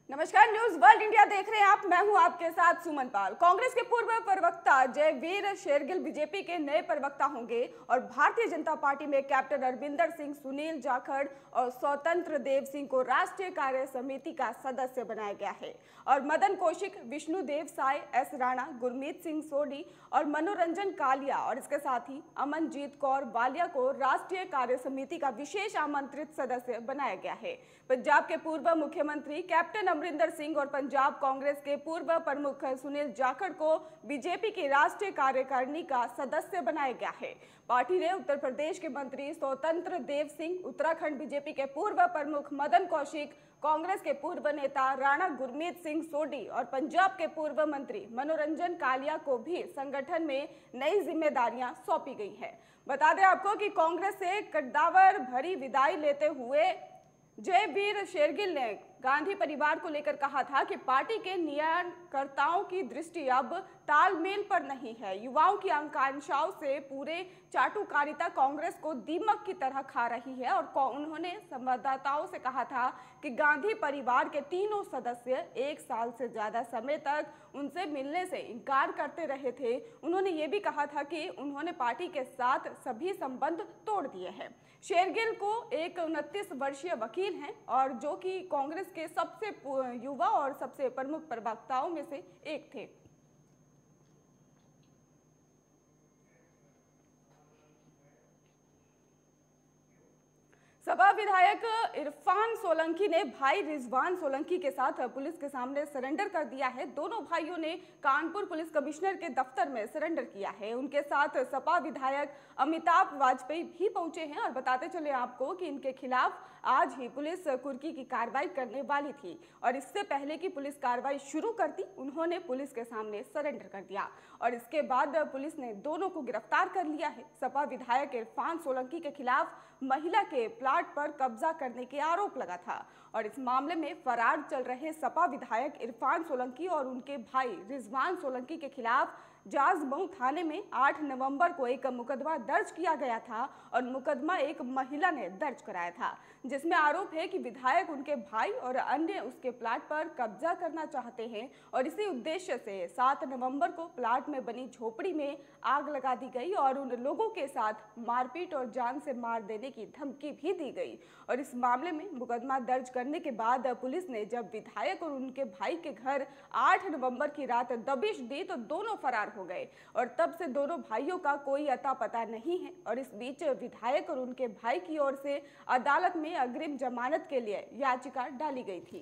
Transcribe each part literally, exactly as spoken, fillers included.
नमस्कार, news world India देख रहे हैं आप। मैं हूं आपके साथ सुमन पाल। कांग्रेस के पूर्व प्रवक्ता जयवीर शेरगिल बीजेपी के नए प्रवक्ता होंगे और भारतीय जनता पार्टी में कैप्टन अरविंदर सिंह, सुनील जाखड़ और स्वतंत्र देव सिंह को राष्ट्रीय कार्य समिति का सदस्य बनाया गया है और मदन कौशिक, विष्णुदेव साय, एस राणा, गुरमीत सिंह सोडी और मनोरंजन कालिया और इसके साथ ही अमनजीत कौर बालिया को राष्ट्रीय कार्य समिति का विशेष आमंत्रित सदस्य बनाया गया है। पंजाब के पूर्व मुख्यमंत्री कैप्टन अमरिंदर सिंह और पंजाब कांग्रेस के पूर्व प्रमुख सुनील जाखड़ को बीजेपी की राष्ट्रीय कार्यकारिणी का सदस्य बनाया गया है। पार्टी ने उत्तर प्रदेश के मंत्री स्वतंत्र देव सिंह, उत्तराखंड बीजेपी के पूर्व प्रमुख मदन कौशिक, कांग्रेस के पूर्व नेता राणा गुरमीत सिंह सोडी और पंजाब के पूर्व मंत्री मनोरंजन कालिया को भी संगठन में नई जिम्मेदारियां सौंपी गई है। बता दें आपको कि कांग्रेस से कद्दावर भरी विदाई लेते हुए जयवीर शेरगिल ने गांधी परिवार को लेकर कहा था कि पार्टी के नियंत्रणकर्ताओं की दृष्टि अब तालमेल पर नहीं है। युवाओं की आकांक्षाओं से पूरे चाटुकारिता कांग्रेस को दीमक की तरह खा रही है और उन्होंने संवाददाताओं से कहा था कि गांधी परिवार के तीनों सदस्य एक साल से ज्यादा समय तक उनसे मिलने से इनकार करते रहे थे। उन्होंने ये भी कहा था कि उन्होंने पार्टी के साथ सभी संबंध तोड़ दिए हैं। शेरगिल को एक उनतीस वर्षीय वकील हैं और जो कि कांग्रेस के सबसे युवा और सबसे प्रमुख प्रवक्ताओं में से एक थे। सपा विधायक इरफान सोलंकी ने भाई रिजवान सोलंकी के साथ पुलिस के सामने सरेंडर कर दिया है। दोनों भाइयों ने कानपुर पुलिस कमिश्नर के दफ्तर में सरेंडर किया है। उनके साथ सपा विधायक अमिताभ वाजपेयी भी पहुंचे हैं और बताते चले आपको कि इनके खिलाफ आज ही पुलिस कुर्की की कार्रवाई करने वाली थी और इससे पहले कि पुलिस कार्रवाई शुरू करती, उन्होंने पुलिस के सामने सरेंडर कर दिया और इसके बाद पुलिस ने दोनों को गिरफ्तार कर लिया है। सपा विधायक इरफान सोलंकी के खिलाफ महिला के प्लाट पर कब्जा करने के आरोप लगा था और इस मामले में फरार चल रहे सपा विधायक इरफान सोलंकी और उनके भाई रिजवान सोलंकी के खिलाफ जाजमऊ थाने में आठ नवंबर को एक मुकदमा दर्ज किया गया था और मुकदमा एक महिला ने दर्ज कराया था, जिसमें आरोप है कि विधायक उनके भाई और अन्य उसके प्लाट पर कब्जा करना चाहते हैं और इसी उद्देश्य से सात नवंबर को प्लाट में बनी झोपड़ी में आग लगा दी गई और उन लोगों के साथ मारपीट और जान से मार देने की धमकी भी दी गई और इस मामले में मुकदमा दर्ज करने के बाद पुलिस ने जब विधायक और उनके भाई के घर आठ नवंबर की रात दबिश दी तो दोनों फरार हो गए और तब से दोनों भाइयों का कोई अता पता नहीं है और इस बीच विधायक और उनके भाई की ओर से अदालत में अग्रिम जमानत के लिए याचिका डाली गई थी।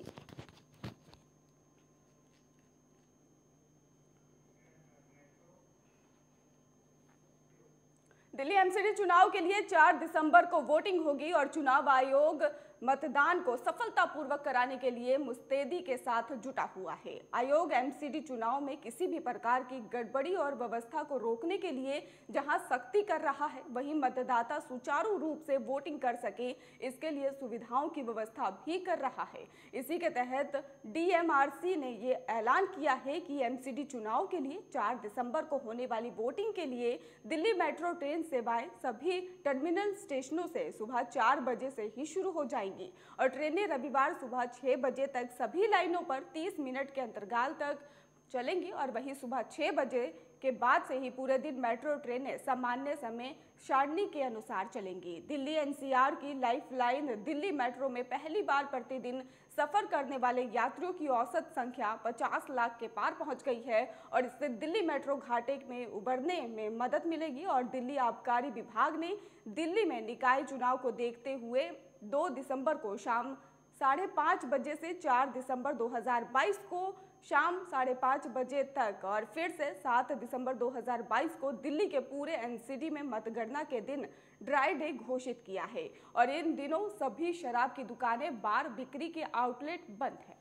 दिल्ली एमसीडी चुनाव के लिए चार दिसंबर को वोटिंग होगी और चुनाव आयोग मतदान को सफलतापूर्वक कराने के लिए मुस्तैदी के साथ जुटा हुआ है। आयोग एमसीडी चुनाव में किसी भी प्रकार की गड़बड़ी और व्यवस्था को रोकने के लिए जहां सख्ती कर रहा है, वहीं मतदाता सुचारू रूप से वोटिंग कर सके, इसके लिए सुविधाओं की व्यवस्था भी कर रहा है। इसी के तहत डीएमआरसी ने ये ऐलान किया है कि एमसीडी चुनाव के लिए चार दिसंबर को होने वाली वोटिंग के लिए दिल्ली मेट्रो ट्रेन सेवाएं सभी टर्मिनल स्टेशनों से सुबह चार बजे से ही शुरू हो जाएंगी और ट्रेनें रविवार सुबह छह बजे तक सभी लाइनों पर तीस मिनट के अंतराल तक चलेंगी और वहीं सुबह छह बजे के बाद से ही पूरे दिन मेट्रो ट्रेनें सामान्य समय सारणी के अनुसार चलेंगी। दिल्ली एनसीआर की लाइफलाइन दिल्ली मेट्रो में पहली बार प्रतिदिन सफर करने वाले यात्रियों की औसत संख्या पचास लाख के पार पहुंच गई है और इससे दिल्ली मेट्रो घाटे में उबरने में मदद मिलेगी और दिल्ली आबकारी विभाग ने दिल्ली में निकाय चुनाव को देखते हुए दो दिसंबर को शाम साढ़े पाँच बजे से चार दिसंबर दो हजार बाईस को शाम साढ़े पाँच बजे तक और फिर से सात दिसंबर दो हजार बाईस को दिल्ली के पूरे एनसीडी में मतगणना के दिन ड्राई डे घोषित किया है और इन दिनों सभी शराब की दुकानें, बार, बिक्री के आउटलेट बंद है।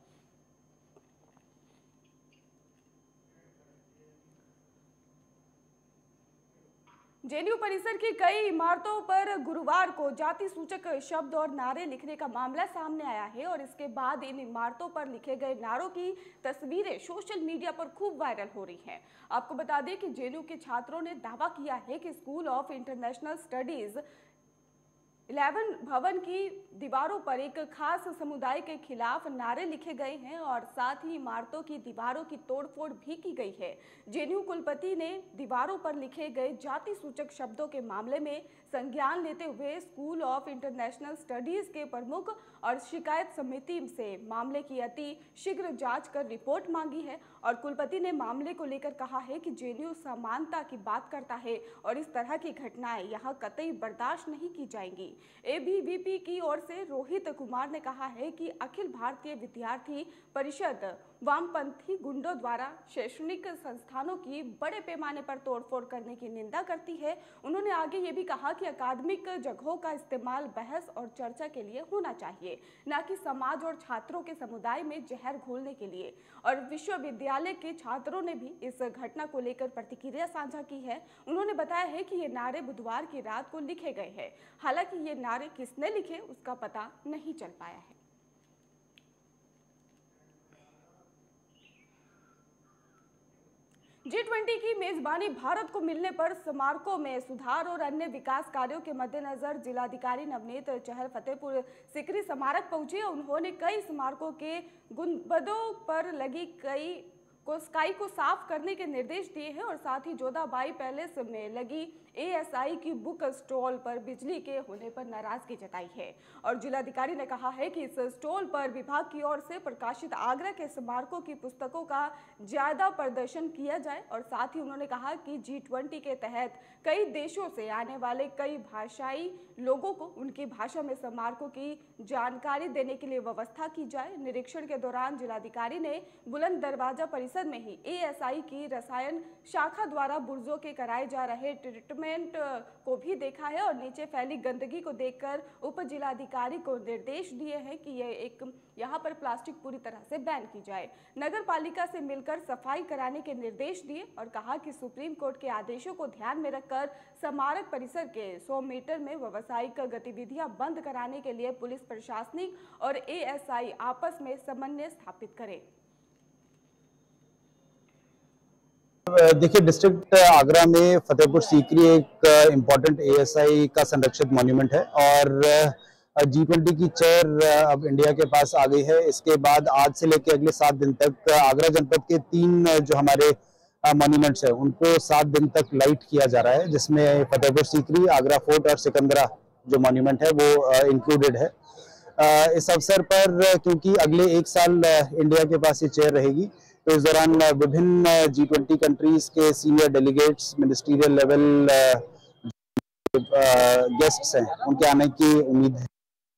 जेएनयू परिसर की कई इमारतों पर गुरुवार को जाति सूचक शब्द और नारे लिखने का मामला सामने आया है और इसके बाद इन इमारतों पर लिखे गए नारों की तस्वीरें सोशल मीडिया पर खूब वायरल हो रही हैं। आपको बता दें कि जेएनयू के छात्रों ने दावा किया है कि school of international studies eleven भवन की दीवारों पर एक खास समुदाय के खिलाफ नारे लिखे गए हैं और साथ ही इमारतों की दीवारों की तोड़फोड़ भी की गई है। जेएनयू कुलपति ने दीवारों पर लिखे गए जाति सूचक शब्दों के मामले में संज्ञान लेते हुए स्कूल ऑफ इंटरनेशनल स्टडीज के प्रमुख और शिकायत समिति से मामले की अति शीघ्र जांच कर रिपोर्ट मांगी है और कुलपति ने मामले को लेकर कहा है कि जेएनयू समानता की बात करता है और इस तरह की घटनाएं यहां कतई बर्दाश्त नहीं की जाएंगी। एबीवीपी की ओर से रोहित कुमार ने कहा है कि अखिल भारतीय विद्यार्थी परिषद वामपंथी गुंडों द्वारा शैक्षणिक संस्थानों की बड़े पैमाने पर तोड़फोड़ करने की निंदा करती है। उन्होंने आगे ये भी कहा कि अकादमिक जगहों का इस्तेमाल बहस और चर्चा के लिए होना चाहिए, न कि समाज और छात्रों के समुदाय में जहर घोलने के लिए। और विश्वविद्यालय के छात्रों ने भी इस घटना को लेकर प्रतिक्रिया साझा की है। उन्होंने बताया है कि ये नारे बुधवार की रात को लिखे गए हैं। हालांकि ये नारे किसने लिखे उसका पता नहीं चल पाया है। जी ट्वेंटी की मेजबानी भारत को मिलने पर स्मारकों में सुधार और अन्य विकास कार्यों के मद्देनजर जिलाधिकारी नवनीत चहल फतेहपुर सिकरी स्मारक पहुंचे। उन्होंने कई स्मारकों के गुंबदों पर लगी कई को स्काई को साफ करने के निर्देश दिए हैं और साथ ही जोधाबाई पैलेस में लगी एएसआई की बुक स्टॉल पर बिजली के होने पर नाराजगी जताई है और जिलाधिकारी ने कहा है कि इस स्टॉल पर विभाग की ओर से प्रकाशित आगरा के स्मारकों की पुस्तकों का ज्यादा प्रदर्शन किया जाए और साथ ही उन्होंने कहा कि जी ट्वेंटी के तहत कई देशों से आने वाले कई भाषाई लोगों को उनकी भाषा में स्मारकों की जानकारी देने के लिए व्यवस्था की जाए। निरीक्षण के दौरान जिलाधिकारी ने बुलंद दरवाजा परिसर में ही एएसआई की रसायन शाखा द्वारा बुर्जों के कराए जा रहे ट्रीटमेंट को भी देखा है और नीचे फैली गंदगी को देखकर उप जिलाधिकारी को निर्देश दिए हैं कि यह एक यहाँ पर प्लास्टिक पूरी तरह से बैन की जाए। नगर पालिका से मिलकर सफाई कराने के निर्देश दिए और कहा कि सुप्रीम कोर्ट के आदेशों को ध्यान में रखकर स्मारक परिसर के सौ मीटर में व्यावसायिक गतिविधियां बंद कराने के लिए पुलिस प्रशासनिक और एएसआई आपस में समन्वय स्थापित करें। देखिए, डिस्ट्रिक्ट आगरा में फतेहपुर सीकरी एक इम्पोर्टेंट एएसआई का संरक्षित मॉन्यूमेंट है और जी ट्वेंटी की चेयर अब इंडिया के पास आ गई है। इसके बाद आज से लेकर अगले सात दिन तक आगरा जनपद के तीन जो हमारे मॉन्यूमेंट्स हैं उनको सात दिन तक लाइट किया जा रहा है, जिसमें फतेहपुर सीकरी, आगरा फोर्ट और सिकंदरा जो मॉन्यूमेंट है वो इंक्लूडेड है। इस अवसर पर क्योंकि अगले एक साल इंडिया के पास ये चेयर रहेगी तो इस दौरान विभिन्न जी ट्वेंटी कंट्रीज के senior delegates, ministerial level guests हैं, उनके आने की उम्मीद है।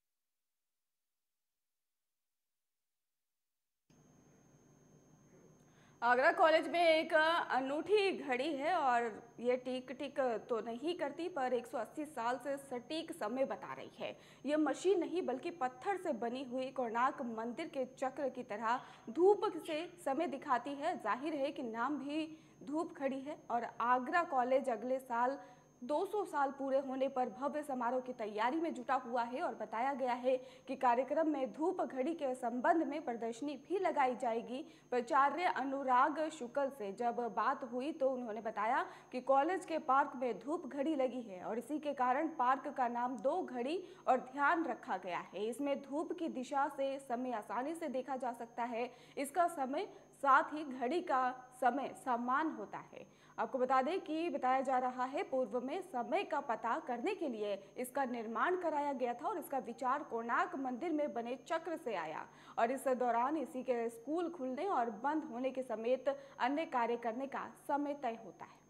आगरा कॉलेज में एक अनूठी घड़ी है और ये टिक टिक तो नहीं करती पर एक सौ अस्सी साल से सटीक समय बता रही है। ये मशीन नहीं बल्कि पत्थर से बनी हुई कोणार्क मंदिर के चक्र की तरह धूप से समय दिखाती है। जाहिर है कि नाम भी धूप घड़ी है और आगरा कॉलेज अगले साल दो सौ साल पूरे होने पर भव्य समारोह की तैयारी में जुटा हुआ है और बताया गया है कि कार्यक्रम में धूप घड़ी के संबंध में प्रदर्शनी भी लगाई जाएगी। प्राचार्य अनुराग शुक्ल से जब बात हुई तो उन्होंने बताया कि कॉलेज के पार्क में धूप घड़ी लगी है और इसी के कारण पार्क का नाम दो घड़ी और ध्यान रखा गया है। इसमें धूप की दिशा से समय आसानी से देखा जा सकता है। इसका समय साथ ही घड़ी का समय समान होता है। आपको बता दें कि बताया जा रहा है पूर्व में समय का पता करने के लिए इसका निर्माण कराया गया था और इसका विचार कोणार्क मंदिर में बने चक्र से आया और इस दौरान इसी के स्कूल खुलने और बंद होने के समेत अन्य कार्य करने का समय तय होता है।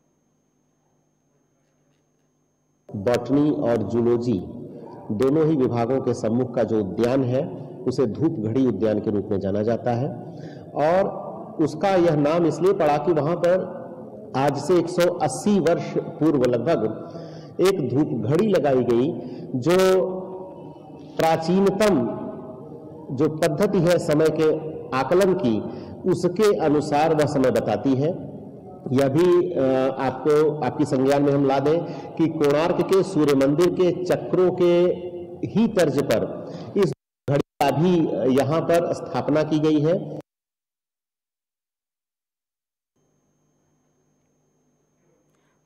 बॉटनी और जूलॉजी दोनों ही विभागों के सम्मुख का जो उद्यान है उसे धूप घड़ी उद्यान के रूप में जाना जाता है और उसका यह नाम इसलिए पड़ा कि वहां पर आज से एक सौ अस्सी वर्ष पूर्व लगभग एक धूप घड़ी लगाई गई जो प्राचीनतम जो पद्धति है समय के आकलन की उसके अनुसार वह समय बताती है। यह भी आपको आपकी संज्ञान में हम ला दें कि कोणार्क के सूर्य मंदिर के चक्रों के ही तर्ज पर इस घड़ी का भी यहाँ पर स्थापना की गई है।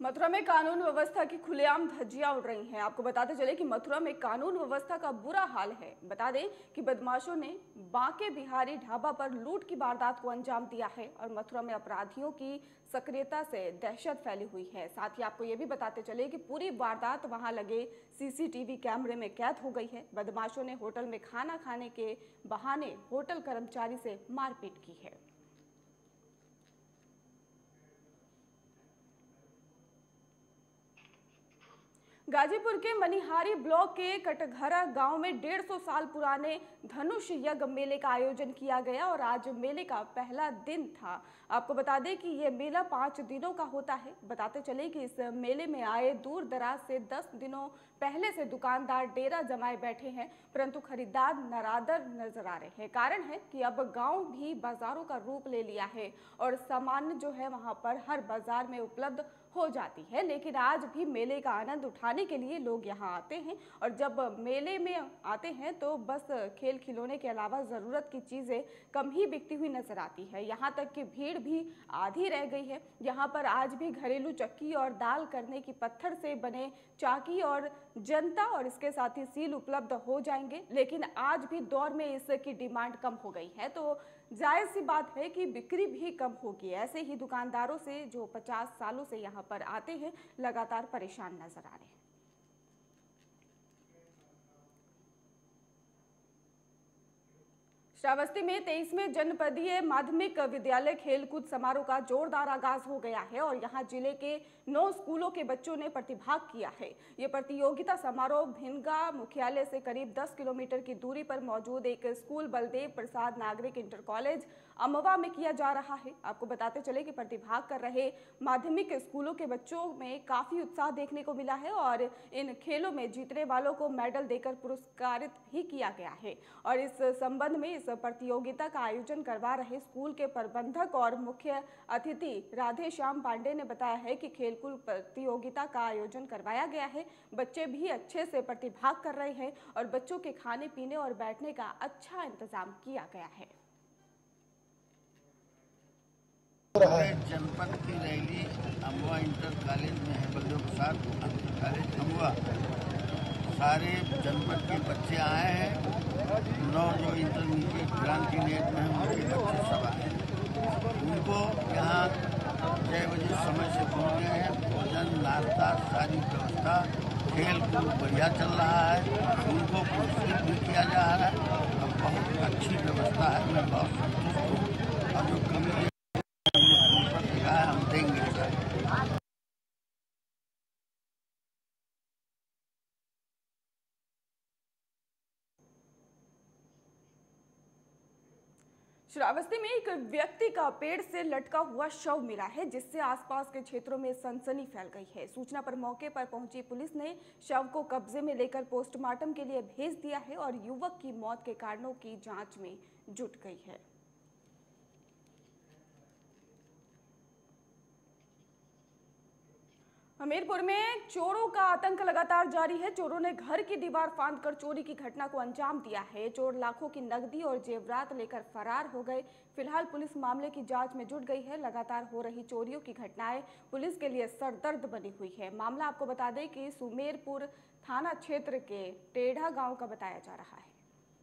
मथुरा में कानून व्यवस्था की खुलेआम धज्जियां उड़ रही हैं। आपको बताते चले कि मथुरा में कानून व्यवस्था का बुरा हाल है। बता दें कि बदमाशों ने बांके बिहारी ढाबा पर लूट की वारदात को अंजाम दिया है और मथुरा में अपराधियों की सक्रियता से दहशत फैली हुई है। साथ ही आपको ये भी बताते चले कि पूरी वारदात वहां लगे सीसीटीवी कैमरे में कैद हो गई है। बदमाशों ने होटल में खाना खाने के बहाने होटल कर्मचारी से मारपीट की है। गाजीपुर के मनिहारी ब्लॉक के कटघरा गांव में डेढ़ सौ साल पुराने धनुष यज्ञ मेले का आयोजन किया गया और आज मेले का पहला दिन था। आपको बता दें कि यह मेला पाँच दिनों का होता है। बताते चले कि इस मेले में आए दूर दराज से दस दिनों पहले से दुकानदार डेरा जमाए बैठे हैं, परंतु खरीदार नरादर नजर आ रहे हैं। कारण है कि अब गांव भी बाजारों का रूप ले लिया है और सामान जो है वहां पर हर बाजार में उपलब्ध हो जाती है। लेकिन आज भी मेले का आनंद उठाने के लिए लोग यहाँ आते हैं और जब मेले में आते हैं तो बस खेल खिलौने के अलावा ज़रूरत की चीज़ें कम ही बिकती हुई नजर आती है। यहाँ तक कि भीड़ भी आधी रह गई है। यहाँ पर आज भी घरेलू चक्की और दाल करने की पत्थर से बने चाकी और जनता और इसके साथ ही सील उपलब्ध हो जाएंगे, लेकिन आज भी दौर में इसकी डिमांड कम हो गई है तो जायज़ सी बात है कि बिक्री भी कम होगी। ऐसे ही दुकानदारों से जो पचास सालों से यहाँ पर आते हैं लगातार परेशान नजर आ रहे हैं। श्रावस्ती में तेईसवें जनपदीय माध्यमिक विद्यालय खेलकूद समारोह का जोरदार आगाज हो गया है और यहां जिले के नौ स्कूलों के बच्चों ने प्रतिभाग किया है। ये प्रतियोगिता समारोह भिनगा मुख्यालय से करीब दस किलोमीटर की दूरी पर मौजूद एक स्कूल बलदेव प्रसाद नागरिक इंटर कॉलेज अमवा में किया जा रहा है। आपको बताते चले कि प्रतिभाग कर रहे माध्यमिक स्कूलों के बच्चों में काफी उत्साह देखने को मिला है और इन खेलों में जीतने वालों को मेडल देकर पुरस्कारित भी किया गया है। और इस संबंध में इस प्रतियोगिता का आयोजन करवा रहे स्कूल के प्रबंधक और मुख्य अतिथि राधे श्याम पांडे ने बताया है कि खेलकूद प्रतियोगिता का आयोजन करवाया गया है। बच्चे भी अच्छे से प्रतिभाग कर रहे हैं और बच्चों के खाने पीने और बैठने का अच्छा इंतजाम किया गया है। जनपद की रैली अमवा इंटर कॉलेज में है, बलदेव प्रसाद कॉलेज अमवा। सारे जनपद के बच्चे आए हैं। नौ जो इंटरमीडिएट क्रांति नेट में हैं उनके बच्चे सब आए हैं। उनको यहाँ छः बजे समय से पहुँच गए हैं। भोजन नाश्ता सारी व्यवस्था खेल कूद बढ़िया चल रहा है। उनको पुरस्कृत भी किया जा रहा है और बहुत अच्छी व्यवस्था है। मैं बहुत संतुष्ट हूँ और जो कमी हम देंगे। श्रावस्ती में एक व्यक्ति का पेड़ से लटका हुआ शव मिला है, जिससे आसपास के क्षेत्रों में सनसनी फैल गई है। सूचना पर मौके पर पहुंची पुलिस ने शव को कब्जे में लेकर पोस्टमार्टम के लिए भेज दिया है और युवक की मौत के कारणों की जांच में जुट गई है। हमीरपुर में चोरों का आतंक लगातार जारी है। चोरों ने घर की दीवार फांदकर चोरी की घटना को अंजाम दिया है। चोर लाखों की नकदी और जेवरात लेकर फरार हो गए। फिलहाल पुलिस मामले की जांच में जुट गई है। लगातार हो रही चोरियों की घटनाएं पुलिस के लिए सरदर्द बनी हुई है। मामला आपको बता दें कि सुमेरपुर थाना क्षेत्र के टेढ़ा गांव का बताया जा रहा है।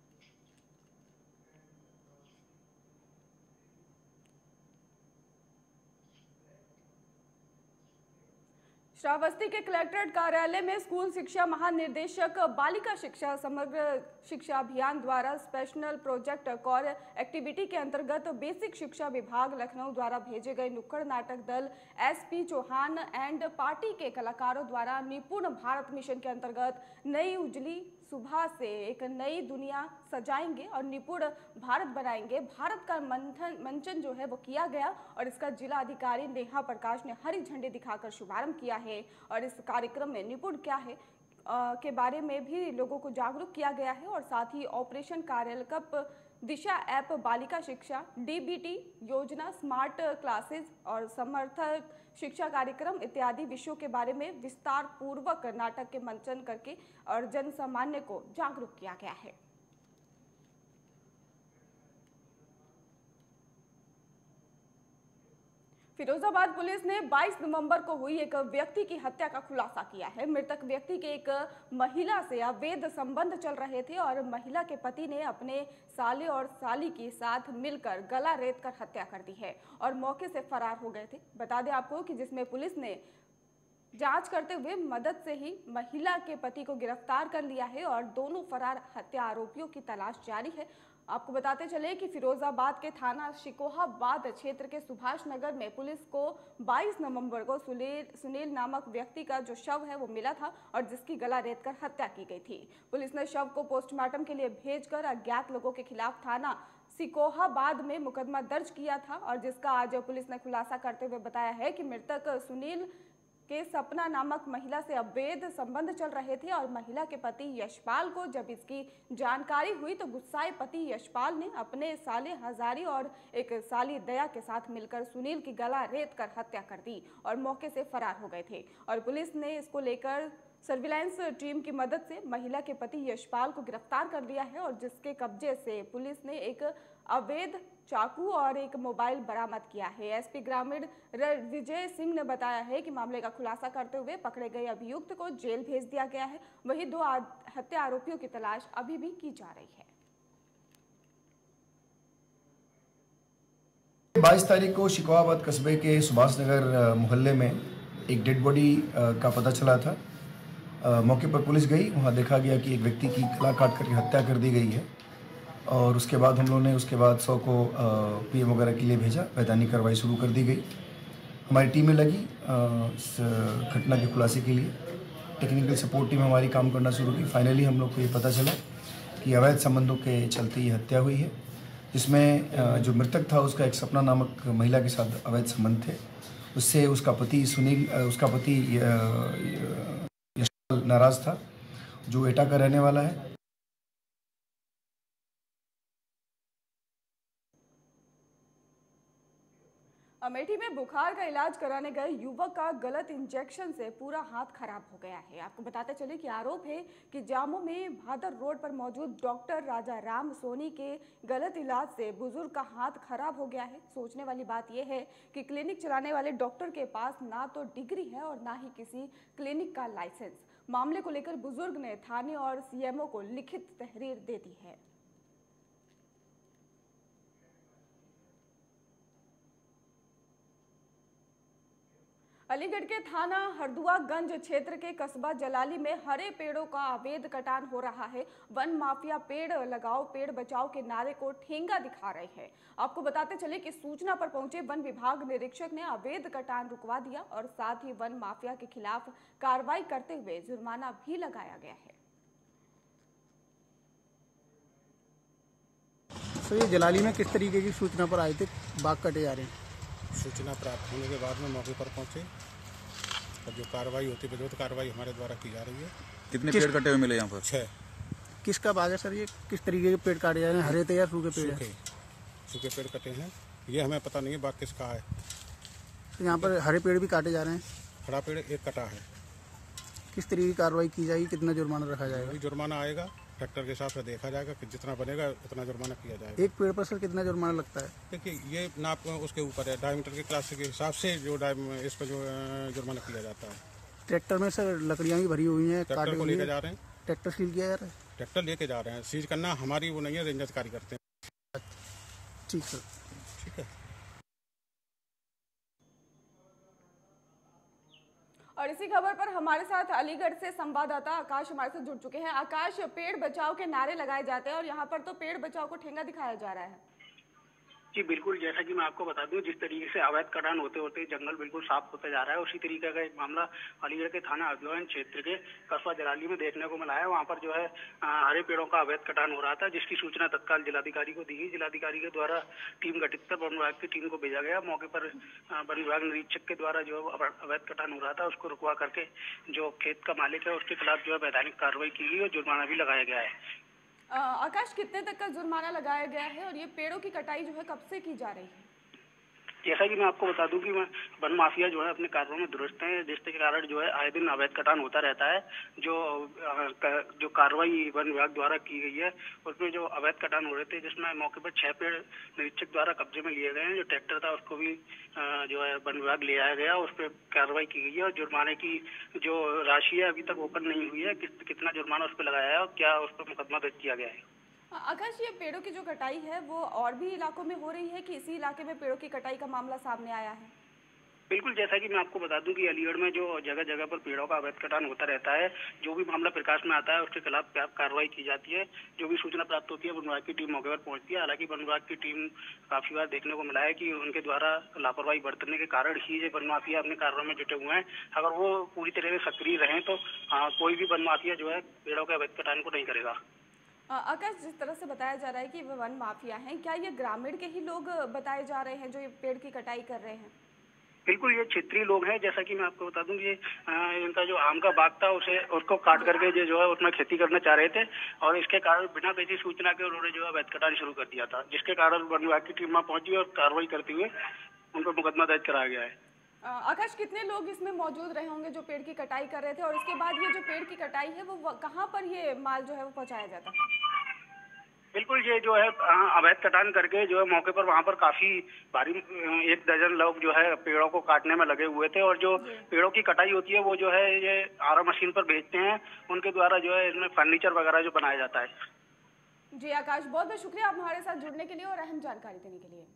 श्रावस्ती के कलेक्ट्रेट कार्यालय में स्कूल शिक्षा महानिदेशक बालिका शिक्षा समग्र शिक्षा अभियान द्वारा स्पेशल प्रोजेक्ट कॉर एक्टिविटी के अंतर्गत बेसिक शिक्षा विभाग लखनऊ द्वारा भेजे गए नुक्कड़ नाटक दल एसपी चौहान एंड पार्टी के कलाकारों द्वारा निपुण भारत मिशन के अंतर्गत नई उजली सुबह से एक नई दुनिया सजाएंगे और निपुण भारत बनाएंगे। भारत का मंथन मंचन जो है वो किया गया और इसका जिला अधिकारी नेहा प्रकाश ने हरी झंडी दिखाकर शुभारंभ किया है। और इस कार्यक्रम में निपुण क्या है आ, के बारे में भी लोगों को जागरूक किया गया है और साथ ही ऑपरेशन कार्यकल्प दिशा ऐप बालिका शिक्षा डीबीटी योजना स्मार्ट क्लासेस और समर्थक शिक्षा कार्यक्रम इत्यादि विषयों के बारे में विस्तार पूर्वक नाटक के मंचन करके और जन सामान्य को जागरूक किया गया है। फिरोजाबाद पुलिस ने बाईस नवंबर को हुई एक व्यक्ति की हत्या का खुलासा किया है। मृतक व्यक्ति के एक महिला से अवैध संबंध चल रहे थे और महिला के पति ने अपने साले और साली के साथ मिलकर गला रेत कर हत्या कर दी है और मौके से फरार हो गए थे। बता दें आपको कि जिसमें पुलिस ने जांच करते हुए मदद से ही महिला के पति को गिरफ्तार कर लिया है और दोनों फरार हत्या आरोपियों की तलाश जारी है। आपको बताते चले कि फिरोजाबाद के थाना शिकोहाबाद क्षेत्र के सुभाष नगर में पुलिस को बाईस नवंबर को सुनील सुनील नामक व्यक्ति का जो शव है वो मिला था और जिसकी गला रेत कर हत्या की गई थी। पुलिस ने शव को पोस्टमार्टम के लिए भेजकर अज्ञात लोगों के खिलाफ थाना शिकोहाबाद में मुकदमा दर्ज किया था और जिसका आज पुलिस ने खुलासा करते हुए बताया है कि मृतक सुनील के सपना नामक महिला से अवैध संबंध चल रहे थे और महिला के पति यशपाल को जब इसकी जानकारी हुई तो गुस्साए पति यशपाल ने अपने साले हजारी और एक साली दया के साथ मिलकर सुनील की गला रेत कर हत्या कर दी और मौके से फरार हो गए थे और पुलिस ने इसको लेकर सर्विलांस टीम की मदद से महिला के पति यशपाल को गिरफ्तार कर लिया है और जिसके कब्जे से पुलिस ने एक अवैध चाकू और एक मोबाइल बरामद किया है। एसपी ग्रामीण विजय सिंह ने बताया है कि मामले का खुलासा करते हुए पकड़े गए अभियुक्त को जेल भेज दिया गया है। वहीं दो हत्या आरोपियों की तलाश अभी भी की जा रही है। बाईस तारीख को शिकोहाबाद कस्बे के सुभाष नगर मोहल्ले में एक डेड बॉडी का पता चला था। मौके पर पुलिस गई, वहां देखा गया कि एक व्यक्ति की गला काट कर हत्या कर दी गई है और उसके बाद हम लोगों ने उसके बाद सौ को पीएम वगैरह के लिए भेजा। वैधानिक कार्रवाई शुरू कर दी गई। हमारी टीमें लगी इस घटना के खुलासे के लिए। टेक्निकल सपोर्ट टीम हमारी काम करना शुरू की। फाइनली हम लोग को ये पता चला कि अवैध संबंधों के चलते ये हत्या हुई है, जिसमें जो मृतक था उसका एक सपना नामक महिला के साथ अवैध संबंध थे। उससे उसका पति सुनील उसका पति यशपाल नाराज था, जो एटा का रहने वाला है। अमेठी में बुखार का इलाज कराने गए युवक का गलत इंजेक्शन से पूरा हाथ खराब हो गया है। आपको बताते चले कि आरोप है कि जामो में भादर रोड पर मौजूद डॉक्टर राजा राम सोनी के गलत इलाज से बुजुर्ग का हाथ खराब हो गया है। सोचने वाली बात यह है कि क्लिनिक चलाने वाले डॉक्टर के पास ना तो डिग्री है और ना ही किसी क्लिनिक का लाइसेंस। मामले को लेकर बुजुर्ग ने थाने और सीएमओ को लिखित तहरीर दे दी है। अलीगढ़ के थाना हरदुआगंज क्षेत्र के कस्बा जलाली में हरे पेड़ों का अवैध कटान हो रहा है। वन माफिया पेड़ लगाओ पेड़ बचाओ के नारे को ठेंगा दिखा रहे हैं। आपको बताते चले कि सूचना पर पहुंचे वन विभाग निरीक्षक ने अवैध कटान रुकवा दिया और साथ ही वन माफिया के खिलाफ कार्रवाई करते हुए जुर्माना भी लगाया गया है। सर, ये जलाली में किस तरीके की सूचना पर आए थे बाग कटे जा रहे हैं? सूचना प्राप्त होने के बाद में मौके पर पहुंचे और जो कार्रवाई होती है विरोध कार्रवाई हमारे द्वारा की जा रही है। कितने पेड़ कटे हुए मिले यहाँ पर? छह। किसका बाग है सर? ये किस तरीके के पेड़ काटे जा रहे हैं? हरे थे या सूखे पेड़? सूखे सूखे पेड़ कटे हैं, ये हमें पता नहीं है बाग किसका है। तो यहाँ पर हरे पेड़ भी काटे जा रहे हैं? हरा पेड़ एक कटा है। किस तरीके की कार्रवाई की जाएगी? कितना जुर्माना रखा जाएगा? जुर्माना आएगा, फैक्टर के हिसाब से देखा जाएगा कि जितना बनेगा उतना जुर्माना किया जाएगा। एक पेड़ पर सर कितना जुर्माना लगता है? देखिए, ये नाप उसके ऊपर है, डायमीटर के क्लास के हिसाब से जो इस पर जो जुर्माना किया जाता है। ट्रैक्टर में सर लकड़ियाँ भी भरी हुई हैं, ट्रैक्टर को लेके जा रहे हैं। ट्रैक्टर सील किया जा रहा है? ट्रैक्टर लेके जा रहे हैं। सीज करना हमारी वो नहीं है, रेंज अधिकारी करते हैं। ठीक सर, ठीक है। और इसी खबर पर हमारे साथ अलीगढ़ से संवाददाता आकाश हमारे साथ जुड़ चुके हैं। आकाश, पेड़ बचाओ के नारे लगाए जाते हैं और यहाँ पर तो पेड़ बचाओ को ठेंगा दिखाया जा रहा है। जी बिल्कुल, जैसा कि मैं आपको बता दूं, जिस तरीके से अवैध कटान होते होते जंगल बिल्कुल साफ होता जा रहा है, उसी तरीके का एक मामला अलीगढ़ के थाना हरदुआगंज क्षेत्र के कस्बा जलाली में देखने को मिला है। वहां पर जो है हरे पेड़ों का अवैध कटान हो रहा था, जिसकी सूचना तत्काल जिलाधिकारी को दी गई। जिलाधिकारी के द्वारा टीम गठित कर वन विभाग की टीम को भेजा गया। मौके पर वन विभाग निरीक्षक के द्वारा जो अवैध कटान हो रहा था उसको रुकवा करके जो खेत का मालिक है उसके खिलाफ जो है वैधानिक कार्रवाई की गई और जुर्माना भी लगाया गया है। आकाश, कितने तक का जुर्माना लगाया गया है और ये पेड़ों की कटाई जो है कब से की जा रही है? जैसा कि मैं आपको बता दूं कि वन माफिया जो है अपने कार्यों में दुरुस्त हैं, जिसके कारण जो है आए दिन अवैध कटान होता रहता है। जो जो कार्रवाई वन विभाग द्वारा की गई है उसमें जो अवैध कटान हो रहे थे, जिसमें मौके पर छह पेड़ निरीक्षक द्वारा कब्जे में लिए गए हैं। जो ट्रैक्टर था उसको भी जो है वन विभाग ले आया गया, उस पर कार्रवाई की गई है और जुर्माने की जो राशि है अभी तक ओपन नहीं हुई है, कि, कितना जुर्माना उस पर लगाया है और क्या उस पर मुकदमा दर्ज किया गया है। आकाश, ये पेड़ों की जो कटाई है वो और भी इलाकों में हो रही है कि इसी इलाके में पेड़ों की कटाई का मामला सामने आया है? बिल्कुल, जैसा कि मैं आपको बता दूं कि अलीगढ़ में जो जगह जगह पर पेड़ों का अवैध कटान होता रहता है, जो भी मामला प्रकाश में आता है उसके खिलाफ कार्रवाई की जाती है। जो भी सूचना प्राप्त होती है वन विभाग की टीम मौके पर पहुंचती है। हालांकि वन विभाग की टीम काफी बार देखने को मिला है कि उनके द्वारा लापरवाही बरतने के कारण ही वन माफिया अपने कार्यों में जुटे हुए हैं। अगर वो पूरी तरह से सक्रिय रहें तो कोई भी वन माफिया जो है पेड़ों के अवैध कटान को नहीं करेगा। आकाश, जिस तरह से बताया जा रहा है कि वे वन माफिया हैं, क्या ये ग्रामीण के ही लोग बताए जा रहे हैं जो ये पेड़ की कटाई कर रहे हैं? बिल्कुल, ये क्षेत्रीय लोग हैं। जैसा कि मैं आपको बता दूं कि इनका जो आम का बाग था उसे उसको काट करके जो है उसमें खेती करना चाह रहे थे और इसके कारण बिना किसी सूचना के उन्होंने जो है अवैध कटान शुरू कर दिया था, जिसके कारण वन विभाग की टीम वहां पहुंची और कार्रवाई करते हुए उन पर मुकदमा दर्ज कराया गया है। आकाश, कितने लोग इसमें मौजूद रहे होंगे जो पेड़ की कटाई कर रहे थे और इसके बाद ये जो पेड़ की कटाई है वो कहाँ पर ये माल जो है वो पहुँचाया जाता है? बिल्कुल, ये जो है अवैध कटान करके जो है मौके पर वहाँ पर काफी भारी एक दर्जन लोग जो है पेड़ों को काटने में लगे हुए थे और जो पेड़ों की कटाई होती है वो जो है ये आरा मशीन पर भेजते हैं, उनके द्वारा जो है इसमें फर्नीचर वगैरह जो बनाया जाता है। जी आकाश, बहुत बहुत शुक्रिया आप हमारे साथ जुड़ने के लिए और अहम जानकारी देने के लिए।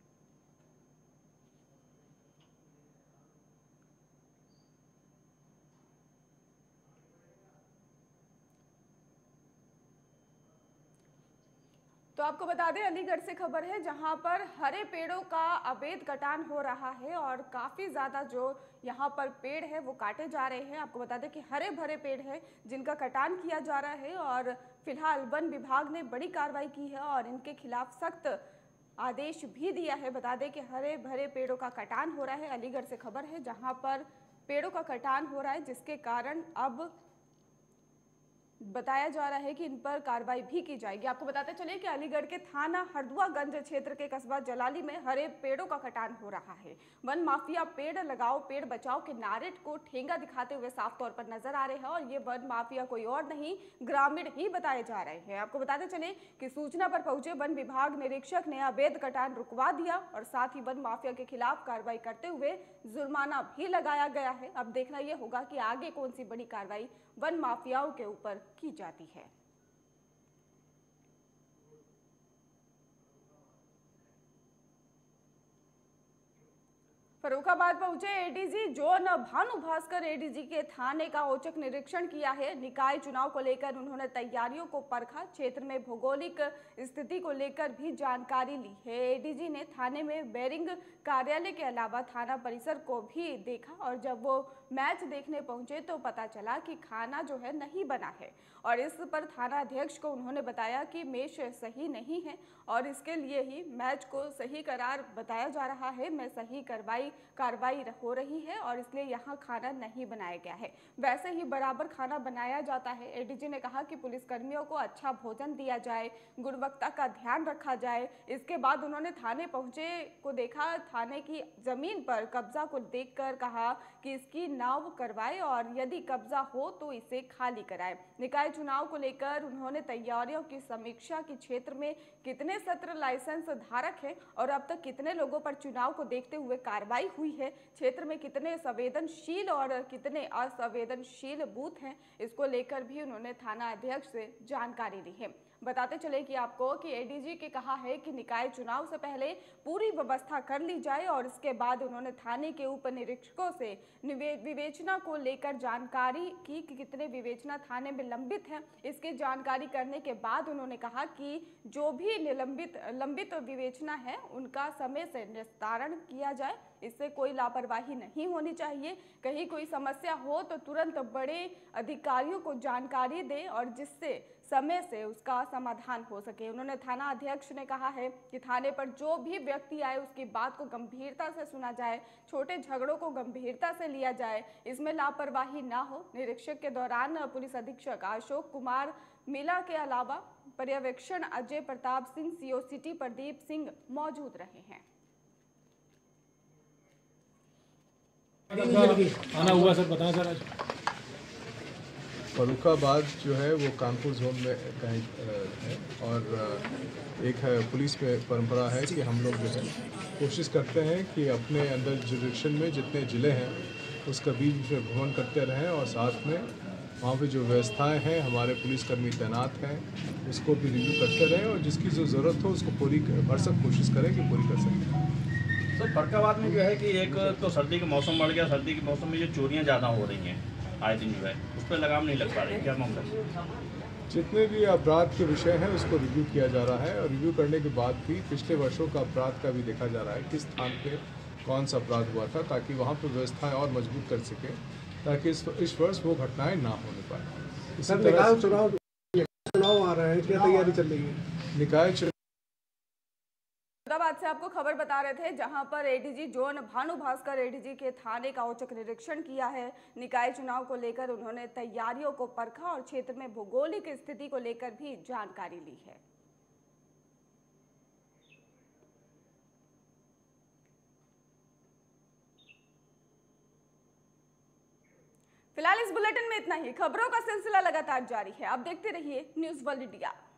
तो आपको बता दें, अलीगढ़ से खबर है जहां पर हरे पेड़ों का अवैध कटान हो रहा है और काफ़ी ज़्यादा जो यहां पर पेड़ है वो काटे जा रहे हैं। आपको बता दें कि हरे भरे पेड़ हैं जिनका कटान किया जा रहा है और फिलहाल वन विभाग ने बड़ी कार्रवाई की है और इनके खिलाफ सख्त आदेश भी दिया है। बता दें कि हरे भरे पेड़ों का कटान हो रहा है। अलीगढ़ से खबर है जहाँ पर पेड़ों का कटान हो रहा है, जिसके कारण अब बताया जा रहा है कि इन पर कार्रवाई भी की जाएगी। आपको बताते चले कि अलीगढ़ के थाना हरदुआगंज क्षेत्र के कस्बा जलाली में हरे पेड़ों का कटान हो रहा है। वन माफिया पेड़ लगाओ पेड़ बचाओ के नारे को ठेंगा दिखाते हुए साफ तौर पर नजर आ रहे हैं और ये वन माफिया कोई और नहीं, ग्रामीण ही बताए जा रहे हैं। आपको बताते चले कि सूचना पर पहुंचे वन विभाग निरीक्षक ने अवैध कटान रुकवा दिया और साथ ही वन माफिया के खिलाफ कार्रवाई करते हुए जुर्माना भी लगाया गया है। अब देखना यह होगा कि आगे कौन सी बड़ी कार्रवाई वन माफियाओं के ऊपर की जाती है। फर्रुखाबाद पहुंचे ADG zone Bhanu Bhaskar ADG के थाने का औचक निरीक्षण किया है। निकाय चुनाव को लेकर उन्होंने तैयारियों को परखा, क्षेत्र में भौगोलिक स्थिति को लेकर भी जानकारी ली है। एडीजी ने थाने में बैरिंग कार्यालय के अलावा थाना परिसर को भी देखा और जब वो मैच देखने पहुंचे तो पता चला कि खाना जो है नहीं बना है और इस पर थाना अध्यक्ष को उन्होंने बताया कि मैच सही नहीं है और इसके लिए ही मैच को सही करार बताया जा रहा है। मैं सही कार्रवाई कार्रवाई हो रही है और इसलिए यहाँ खाना नहीं बनाया गया है, वैसे ही बराबर खाना बनाया जाता है। एडीजी ने कहा कि पुलिस कर्मियों को अच्छा भोजन दिया जाए, गुणवत्ता का ध्यान रखा जाए। इसके बाद उन्होंने थाने पहुंचे को देखा, थाने की जमीन पर कब्जा को देखकर कहा कि इसकी नाव करवाए और यदि कब्जा हो तो इसे खाली कराए। निकाय चुनाव को लेकर उन्होंने तैयारियों की समीक्षा की, क्षेत्र में कितने सत्र लाइसेंस धारक हैं और अब तक कितने लोगों पर चुनाव को देखते हुए कार्रवाई हुई है, क्षेत्र में कितने संवेदनशील और कितने असंवेदनशील बूथ हैं, इसको लेकर भी उन्होंने थाना अध्यक्ष से जानकारी ली है। बताते चले कि आपको कि एडीजी के कहा है कि निकाय चुनाव से पहले पूरी व्यवस्था कर ली जाए और इसके बाद उन्होंने थाने के उप निरीक्षकों से विवेचना को लेकर जानकारी की कि कितने विवेचना थाने में लंबित हैं। इसकी जानकारी करने के बाद उन्होंने कहा कि जो भी निलंबित लंबित विवेचना है उनका समय से निस्तारण किया जाए, इससे कोई लापरवाही नहीं होनी चाहिए। कहीं कोई समस्या हो तो तुरंत बड़े अधिकारियों को जानकारी दें और जिससे समय से उसका समाधान हो सके। उन्होंने थाना अध्यक्ष ने कहा है कि थाने पर जो भी व्यक्ति आए उसकी बात को गंभीरता से सुना जाए, छोटे झगड़ों को गंभीरता से लिया जाए, इसमें लापरवाही ना हो। निरीक्षक के दौरान पुलिस अधीक्षक अशोक कुमार मीला के अलावा पर्यवेक्षण अजय प्रताप सिंह, सीओ सिटी प्रदीप सिंह मौजूद रहे हैं। आना हुआ सर, बताएं सर। आज फर्रुखाबाद जो है वो कानपुर जोन में कहीं है और एक है पुलिस में परंपरा है कि हम लोग जो है कोशिश करते हैं कि अपने अंदर जुरिडिक्शन में जितने ज़िले हैं उसका बीच बीच में भ्रमण करते रहें और साथ में वहाँ पे जो व्यवस्थाएं हैं हमारे पुलिसकर्मी तैनात हैं उसको भी रिव्यू करते रहें और जिसकी जो ज़रूरत हो उसको पूरी भरसक कोशिश करें कि पूरी कर सकें। सर फर्रुखाबाद में जो है कि एक तो सर्दी का मौसम बढ़ गया, सर्दी के मौसम में जो चोरियां ज़्यादा हो रही हैं आए दिन जो है उस पर लगाम नहीं लग पा रही, क्या मामला है? जितने भी अपराध के विषय हैं उसको रिव्यू किया जा रहा है और रिव्यू करने के बाद भी पिछले वर्षों का अपराध का भी देखा जा रहा है किस स्थान पे कौन सा अपराध हुआ था ताकि वहाँ पर व्यवस्थाएं और मजबूत कर सके ताकि इस इस वर्ष वो घटनाएं ना होने पाए। इसी तरह चुनाव चुनाव आ रहे हैं, क्या तैयारी चल रही है? निकाय हैदराबाद से आपको खबर बता रहे थे जहां पर ADG zone Bhanu Bhaskar ADG के थाने का औचक निरीक्षण किया है। निकाय चुनाव को लेकर उन्होंने तैयारियों को परखा और क्षेत्र में भौगोलिक स्थिति को लेकर भी जानकारी ली है। फिलहाल इस बुलेटिन में इतना ही। खबरों का सिलसिला लगातार जारी है, आप देखते रहिए न्यूज़ वर्ल्ड इंडिया।